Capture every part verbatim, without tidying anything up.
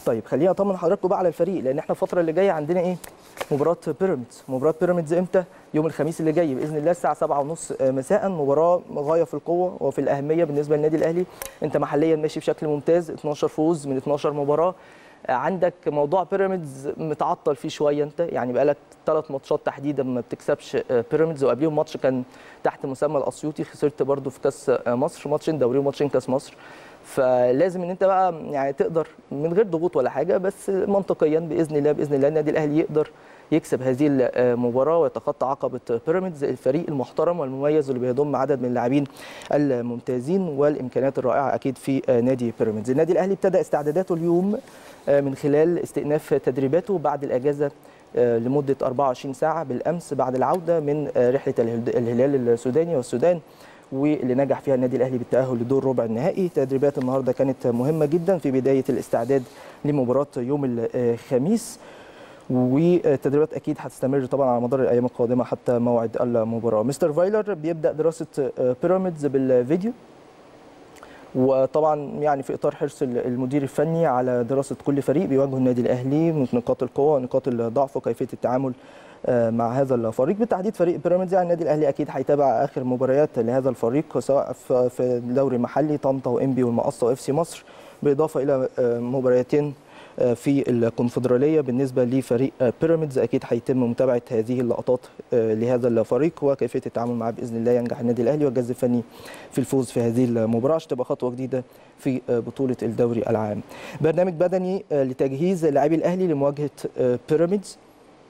طيب خلينا اطمن حضراتكم بقى على الفريق، لان احنا الفتره اللي جايه عندنا ايه؟ مباراه بيراميدز. مباراه بيراميدز امتى؟ يوم الخميس اللي جاي باذن الله الساعه سبعة وثلاثين مساء. مباراه غايه في القوه وفي الاهميه بالنسبه للنادي الاهلي. انت محليا ماشي بشكل ممتاز، اتناشر فوز من اتناشر مباراه. عندك موضوع بيراميدز متعطل فيه شويه، انت يعني بقالك ثلاث ماتشات تحديدا ما بتكسبش بيراميدز، وقبليهم ماتش كان تحت مسمى الاسيوطي خسرت برده في كاس مصر، ماتشين دوري وماتشين كاس مصر. فلازم ان انت بقى يعني تقدر من غير ضغوط ولا حاجه، بس منطقيا باذن الله باذن الله النادي الاهلي يقدر يكسب هذه المباراه ويتخطى عقبه بيراميدز، الفريق المحترم والمميز اللي بيضم عدد من اللاعبين الممتازين والامكانيات الرائعه اكيد في نادي بيراميدز. النادي الاهلي ابتدى استعداداته اليوم من خلال استئناف تدريباته بعد الاجازه لمده أربعة وعشرين ساعه بالامس بعد العوده من رحله الهلال السوداني والسودان، واللي نجح فيها النادي الاهلي بالتاهل لدور ربع النهائي. تدريبات النهارده كانت مهمه جدا في بدايه الاستعداد لمباراه يوم الخميس، والتدريبات اكيد هتستمر طبعا على مدار الايام القادمه حتى موعد المباراه. مستر فايلر بيبدا دراسه بيراميدز بالفيديو، وطبعا يعني في اطار حرص المدير الفني على دراسه كل فريق بيواجهه النادي الاهلي من نقاط القوه ونقاط الضعف وكيفيه التعامل مع هذا الفريق، بالتحديد فريق بيراميدز. يعني النادي الاهلي اكيد هيتابع اخر مباريات لهذا الفريق سواء في الدوري المحلي طنطا وانبي والمقصه واف سي مصر، بالاضافه الى مباريتين في الكونفدراليه بالنسبه لفريق بيراميدز. اكيد هيتم متابعه هذه اللقطات لهذا الفريق وكيفيه التعامل معه. باذن الله ينجح النادي الاهلي والجهاز الفني في الفوز في هذه المباراه عشان تبقى خطوه جديده في بطوله الدوري العام. برنامج بدني لتجهيز لاعبي الاهلي لمواجهه بيراميدز،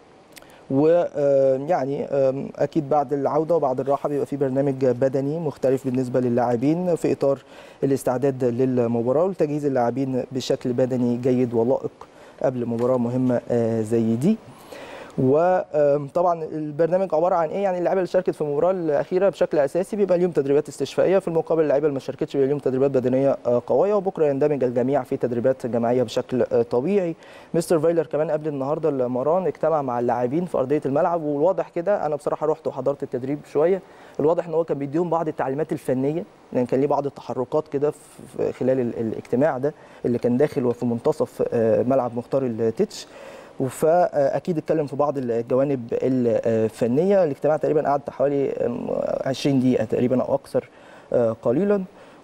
ويعني اكيد بعد العوده وبعد الراحه بيبقى في برنامج بدني مختلف بالنسبه للاعبين في اطار الاستعداد للمباراه ولتجهيز اللاعبين بشكل بدني جيد ولائق قبل مباراه مهمه زي دي. وطبعا البرنامج عباره عن ايه؟ يعني اللعيبه اللي شاركت في المباراه الاخيره بشكل اساسي بيبقى ليهم تدريبات استشفائيه، في المقابل اللعيبه اللي ما شاركتش بيبقى ليهم تدريبات بدنيه قويه، وبكره يندمج الجميع في تدريبات جماعيه بشكل طبيعي. مستر فايلر كمان قبل النهارده المران اجتمع مع اللاعبين في ارضيه الملعب، والواضح كده انا بصراحه رحت وحضرت التدريب شويه، الواضح ان هو كان بيديهم بعض التعليمات الفنيه، لان كان ليه بعض التحركات كده في خلال الاجتماع ده اللي كان داخل وفي منتصف ملعب مختار التتش، فاكيد اتكلم في بعض الجوانب الفنيه. الاجتماع تقريبا قعد حوالي عشرين دقيقه تقريبا او اكثر قليلا،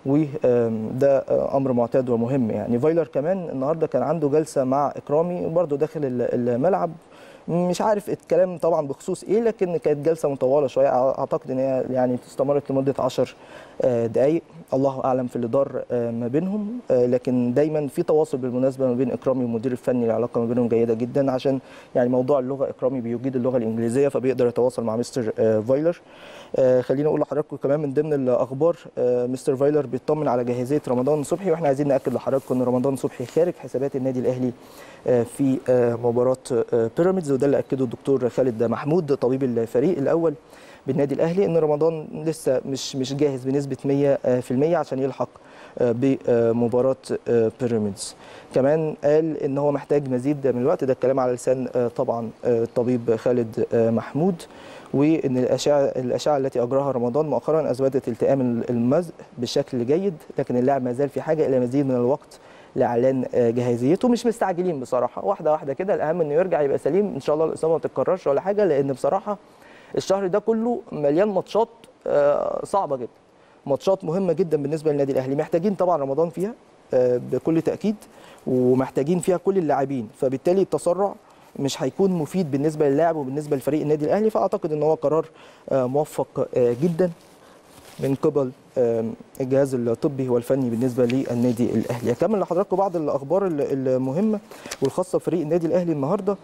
وده امر معتاد ومهم. يعني فايلر كمان النهارده كان عنده جلسه مع اكرامي برضه داخل الملعب، مش عارف الكلام طبعا بخصوص ايه، لكن كانت جلسه مطوله شويه، اعتقد ان هي يعني استمرت لمده عشر دقائق، الله اعلم في اللي دار ما بينهم، لكن دايما في تواصل بالمناسبه ما بين اكرامي والمدير الفني، العلاقه ما بينهم جيده جدا، عشان يعني موضوع اللغه اكرامي بيجيد اللغه الانجليزيه فبيقدر يتواصل مع مستر فايلر. خلينا اقول لحضراتكم كمان من ضمن الاخبار مستر فايلر بيطمن على جاهزيه رمضان صبحي، واحنا عايزين ناكد لحضراتكم ان رمضان صبحي خارج حسابات النادي الاهلي في مباراه بيراميدز، وده اللي اكده الدكتور خالد محمود طبيب الفريق الاول بالنادي الاهلي، ان رمضان لسه مش مش جاهز بنسبه مية في المية عشان يلحق بمباراه بيراميدز. كمان قال ان هو محتاج مزيد من الوقت، ده الكلام على لسان طبعا الطبيب خالد محمود، وان الاشعه الاشعه التي اجراها رمضان مؤخرا اثبتت التئام المزق بشكل جيد، لكن اللاعب ما زال في حاجه الى مزيد من الوقت لاعلان جاهزيته. مش مستعجلين بصراحه، واحده واحده كده، الاهم انه يرجع يبقى سليم ان شاء الله، الاصابه ما تتكررش ولا حاجه، لان بصراحه الشهر ده كله مليان ماتشات صعبه جدا، ماتشات مهمه جدا بالنسبه للنادي الاهلي، محتاجين طبعا رمضان فيها بكل تاكيد، ومحتاجين فيها كل اللاعبين، فبالتالي التسرع مش هيكون مفيد بالنسبه للاعب وبالنسبه لفريق النادي الاهلي، فاعتقد ان هو قرار موفق جدا من قبل الجهاز الطبي والفني بالنسبه للنادي الاهلي. اكمل لحضراتكم بعض الاخبار المهمه والخاصه بفريق النادي الاهلي النهارده،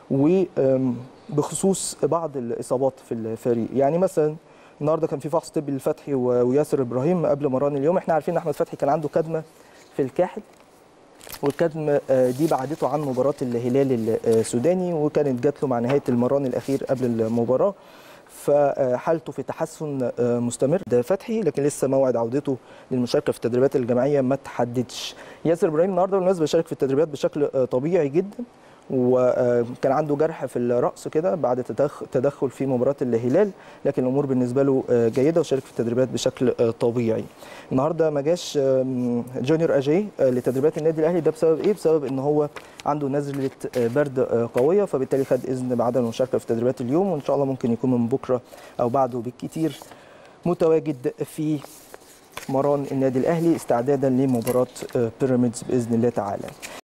وبخصوص بعض الاصابات في الفريق. يعني مثلا النهارده كان في فحص طبي للفتحي وياسر ابراهيم قبل مران اليوم. احنا عارفين ان احمد فتحي كان عنده كدمه في الكاحل، والكدمه دي بعدته عن مباراه الهلال السوداني، وكانت جات له مع نهايه المران الاخير قبل المباراه، فحالته في تحسن مستمر ده فتحي، لكن لسه موعد عودته للمشاركه في التدريبات الجماعيه ما تحددش. ياسر ابراهيم النهارده بالمناسبه شارك في التدريبات بشكل طبيعي جدا، وكان عنده جرح في الراس كده بعد تدخل في مباراه الهلال، لكن الامور بالنسبه له جيده وشارك في التدريبات بشكل طبيعي. النهارده ما جاش جونيور اجاي لتدريبات النادي الاهلي، ده بسبب ايه؟ بسبب ان هو عنده نزله برد قويه، فبالتالي خد اذن بعدم المشاركه في تدريبات اليوم، وان شاء الله ممكن يكون من بكره او بعده بالكثير متواجد في مران النادي الاهلي استعدادا لمباراه بيراميدز باذن الله تعالى.